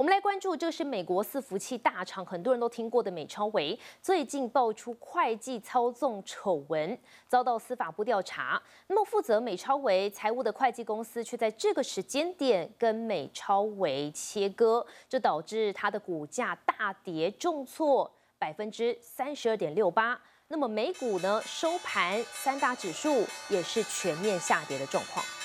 们来关注，这是美国伺服器大厂，很多人都听过的美超微，最近爆出会计操纵丑闻，遭到司法部调查。那么负责美超微财务的会计公司，却在这个时间点跟美超微切割，这导致它的股价大跌重挫32.68%。那么美股呢收盘，三大指数也是全面下跌的状况。